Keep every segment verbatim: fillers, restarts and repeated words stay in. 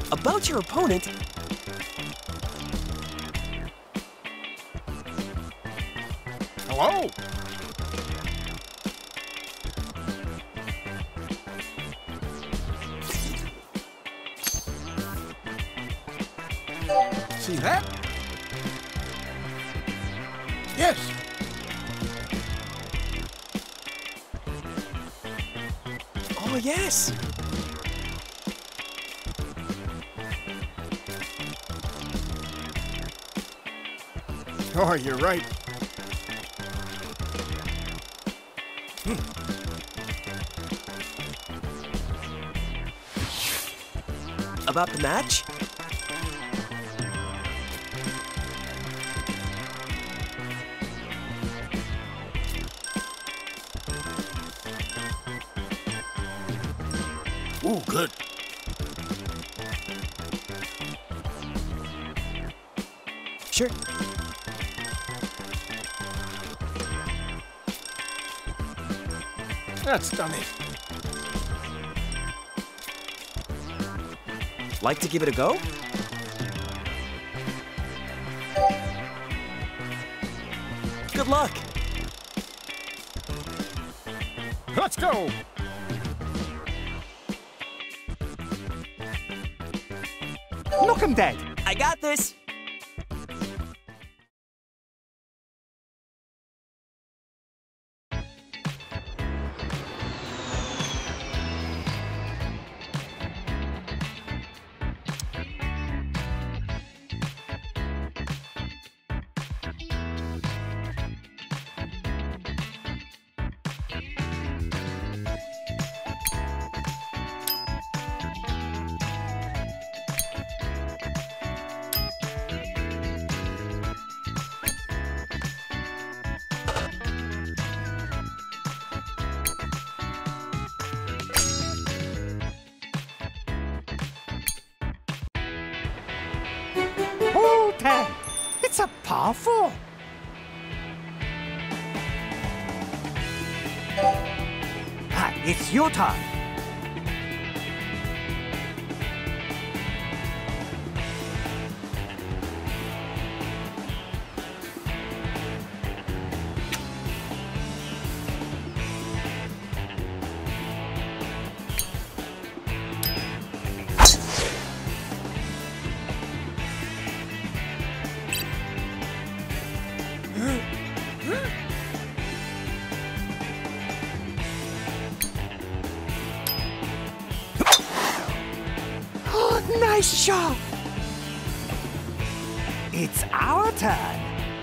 About your opponent... Hello? See that? Yes. Oh, yes. Oh, you're right. Hmm. About the match? Ooh, good. Sure. That's done it. Like to give it a go? Good luck. Let's go. Look him dead. I got this. Hole ten. It's a par four. Ah, it's your turn. Nice shot! It's our turn.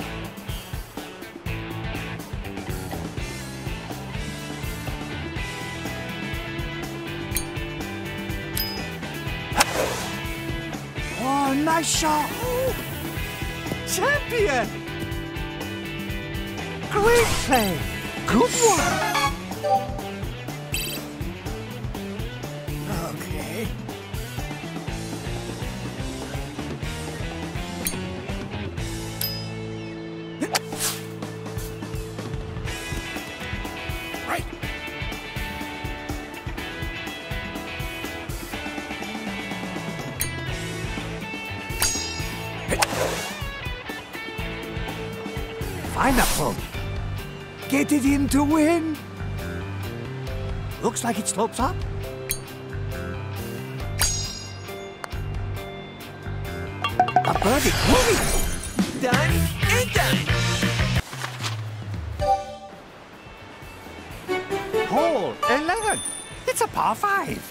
Oh, nice shot! Champion! Great play! Good one! Okay. Right. Pineapple! Get it in to win! Looks like it slopes up. A birdie moving! Done and done. Hole eleven! It's a par five!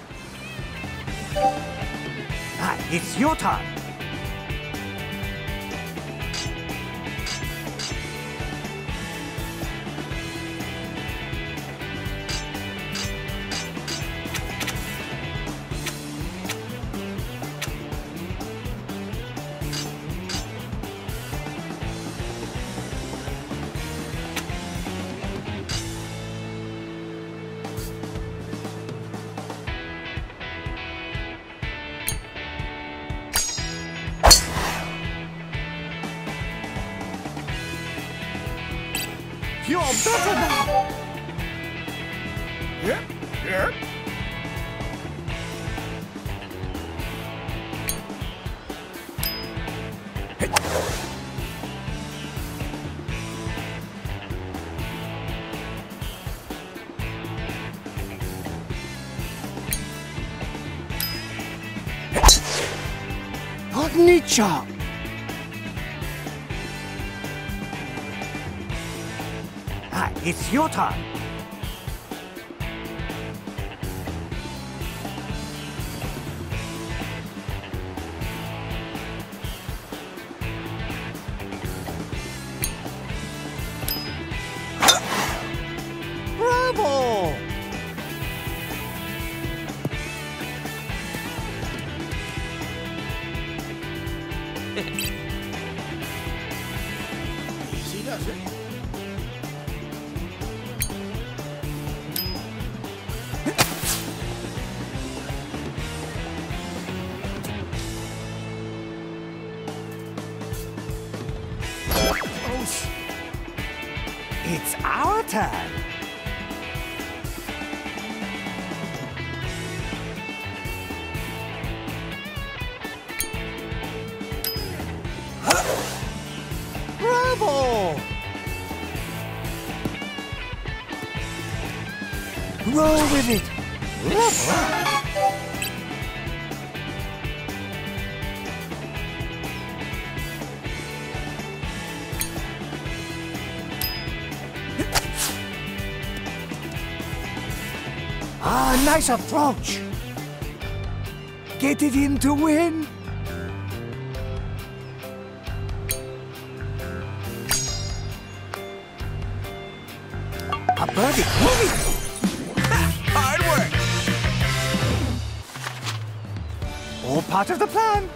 Ah, it's your turn! You're better now! Yep. Yep. signature. Ah, it's your turn. Bravo! Easy does it. Close. It's our turn. Bravo! Roll with it. Ah, nice approach. Get it in to win. A birdie moving. Hard work. All part of the plan.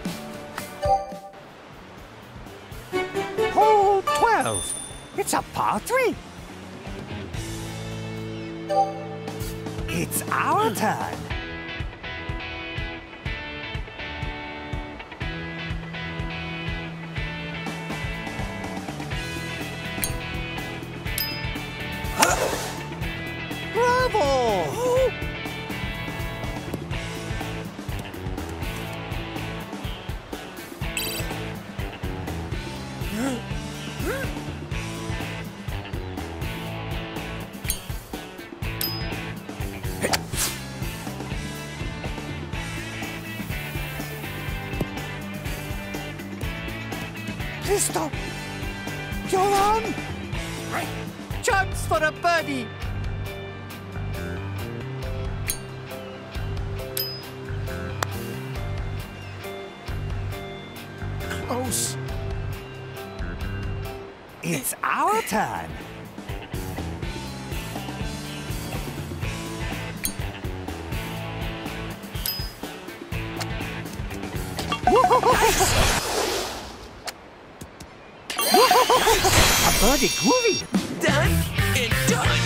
Hole twelve. It's a par three. It's our turn. Bravo! Please stop. You're on. Right. Chance for a birdie. Close. It's our turn. A birdie groovy. Done and done.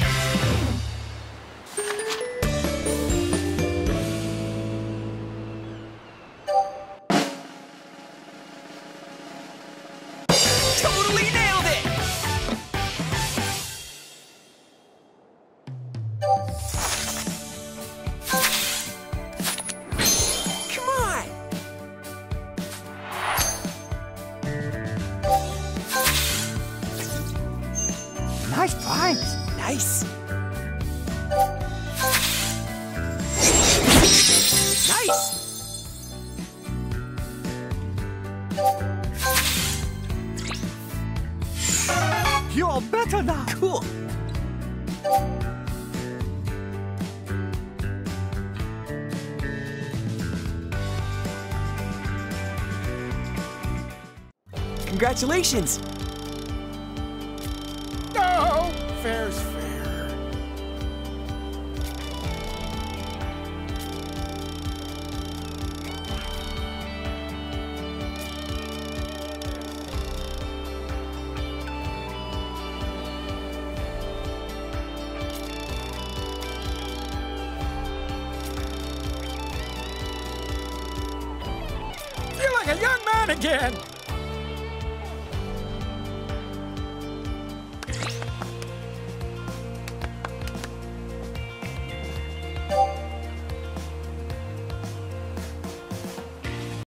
Totally nailed it. Come on. Nice prize. Nice. Nice. You're better now. Cool. Congratulations. No, fair's fair. Feel like a young man again.